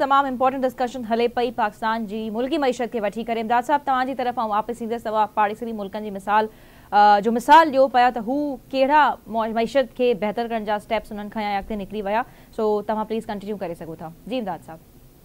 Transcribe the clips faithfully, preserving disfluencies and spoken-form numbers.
तमाम important discussion हले पई पाकिस्तान जी मुल्की मईशत के वठी करे। इमदाद साहब तव्हां जी तरफ़ वापस ईंदसि, तव्हां पाड़ेसरी मुल्कनि जी मिसाल जो मिसाल ॾियो पिया त हू कहिड़ा मईशत के बेहतर करण जा स्टेप्स उन्हनि खयां अॻिते निकिरी विया। सो तव्हां प्लीज़ कंटिन्यू करे सघो था। जी इमदाद साहब।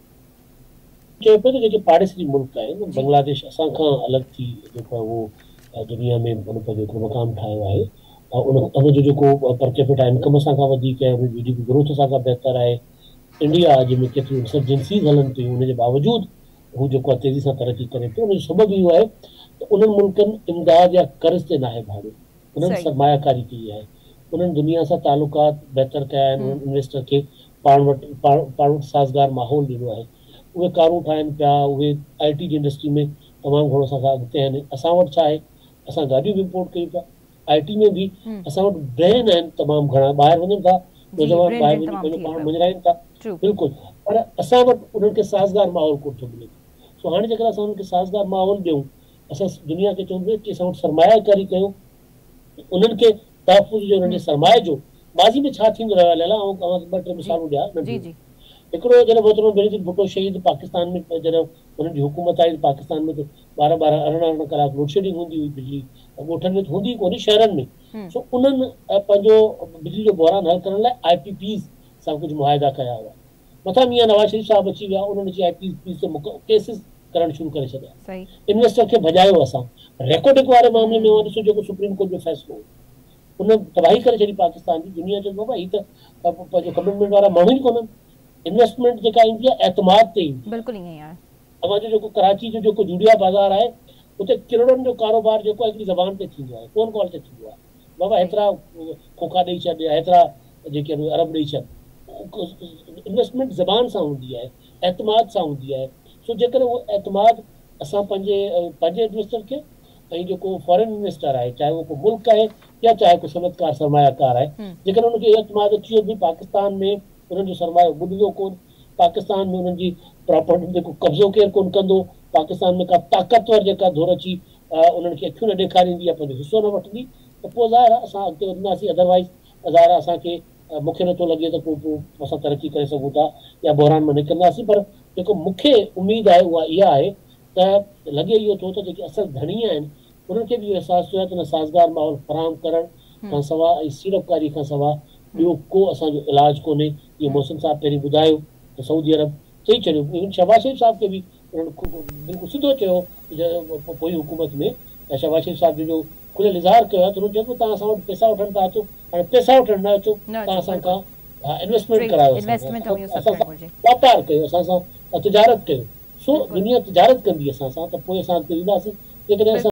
चए पियो त जेके पाड़ेसरी मुल्क आहिनि, बांग्लादेश असां खां अलॻि थी जेको आहे उहो दुनिया में हुन पंहिंजो हिकिड़ो मक़ाम ठाहियो आहे। उन उनजो जेको पर कैपिटा इनकम सां खां वधीक आहे, उनजी जीडीपी ग्रोथ सां खां बहितर आहे। इंडिया जंहिंमें केतिरियूं इंसर्जेंसीज़ हलनि थियूं, उनजे बावजूदि हू जेको आहे तेज़ी सां तरक़ी करे पियो। उनजो सबबु इहो आहे त उन्हनि मुल्कनि इमदाद या कर्ज़ ते नाहे भाड़ियो, उन्हनि सरमायाकारी कई आहे, उन्हनि दुनिया सां तालुकात बहितर कया आहिनि, उन्हनि इन्वेस्टर खे पाण वटि पाण पाण वटि साज़गार माहौल ॾिनो आहे। उहे कारूं ठाहिनि पिया, उहे आई टी जी इंडस्ट्री में तमामु घणो असां खां अॻिते आहिनि। असां वटि छा आहे, असां गाॾियूं बि इम्पोर्ट कयूं पिया, आई टी में बि असां वटि ब्रेन आहिनि तमामु घणा, ॿाहिरि वञनि था नौजवान, ॿाहिरि वञी पंहिंजो पाण मुञराइनि था, बिल्कुलु, पर असां वटि उन्हनि खे साज़गार माहौल कोन थो मिले। सो हाणे जेकर असां उन्हनि खे साज़गार माहौल ॾियूं, असां दुनिया खे चऊं कि असां वटि सरमायाकारी कयूं, उन्हनि खे तहफ़ुज़ जो, उन्हनि जे सरमाए जो माज़ी में छा थींदो रहियो आहे लैला, ऐं तव्हांखे ॿ टे मिसालूं ॾियां। हिकिड़ो जॾहिं मोहतरम बेनज़ीर भुट्टो शहीद पाकिस्तान में, जॾहिं हुननि जी हुकूमत आई पाकिस्तान में, त ॿारहं ॿारहं अरिड़हं अरिड़हं कलाक लोड शेडिंग हूंदी हुई बिजली, ॻोठनि में हूंदी कोन्हे, शहरनि में। सो उन्हनि पंहिंजो बिजली जो बहिरान हल करण लाइ आई पी पीज़ सां कुझु मुआहिदा कया हुआ। मथां मियां नवाज़ शरीफ़ साहिबु अची विया, उन्हनि जी आई पी पीज़ ते केसिस करणु शुरू करे छॾिया, इन्वेस्टर खे भॼायो। असां रेकॉर्डिंग वारे मामले में ॾिसो जेको सुप्रीम कोर्ट जो फ़ैसिलो हो, उन तबाही करे छॾी पाकिस्तान जी। दुनिया चयो बाबा हीअ त पंहिंजो कमिटमेंट वारा माण्हू ई कोन्हनि। इन्वेस्टमेंट जेका ईंदी आहे एतमाद ते ईंदी, बिल्कुलु ईअं आहे। तव्हांजो जेको कराची जो जेको जूड़िया बाज़ार आहे, उते किरोड़नि जो कारोबार जेको आहे हिकिड़ी ज़बान ते थींदो आहे, फ़ोन कॉल ते थींदो आहे। बाबा हेतिरा खोखा ॾेई छॾ, हेतिरा जेके अरब ॾेई छॾ। इन्वेस्टमेंट ज़बान सां हूंदी आहे, एतमाद सां हूंदी आहे। सो जेकर उहो एतमाद असां पंहिंजे पंहिंजे इन्वेस्टर खे, ऐं जेको फॉरेन इन्वेस्टर आहे, चाहे उहो को मुल्क आहे या चाहे को सनतकार सरमायाकार आहे, जेकर उनखे एतमाद अची वियो, पाकिस्तान में उन्हनि जो सरमायो ॿुॾंदो कोन, पाकिस्तान में उन्हनि जी प्रॉपर्टी जेको कब्ज़ो केरु कोन कंदो, पाकिस्तान में का ताक़तवर जेका धुर अची उन्हनि खे अखियूं न ॾेखारींदी या पंहिंजो हिसो न वठंदी, त पोइ ज़ाहिर आहे असां अॻिते वधंदासीं। अदरवाइज़ ज़ाहिर आहे असांखे मूंखे नथो लॻे त पोइ पोइ असां तरक़ी करे सघूं था या बहिरान में निकिरंदासीं। पर जेको मूंखे उमेदु आहे उहा इहा आहे त लॻे इहो थो त जेके असल धणी आहिनि उन्हनि खे बि इहो अहसासु थियो आहे त हुन साज़गार माहौल फराहम करण खां सवाइ ऐं सीड़पकारी खां सवाइ ॿियो को असांजो इलाजु कोन्हे। इहो मोहसिन साहिबु पहिरीं ॿुधायो त सऊदी अरब चई छॾियो, इवन शहबाज़ शरीफ़ साहिब खे बि बिल्कुलु सिधो चयो पोइ हुकूमत में, ऐं शहबाज़ शरीफ़ साहिब जो खुलियल इज़हार कयो आहे त हुननि चयो त तव्हां असां वटि पैसा वठण था अचो, हाणे पैसा वठण न अचो, तव्हां असां खां इन्वेस्टमेंट करायो, असां सां वापारु कयो, असां सां तिजारत कयो। सो दुनिया तिजारत कंदी असां सां, त पोइ असां अॻिते ईंदासीं। जेकॾहिं असां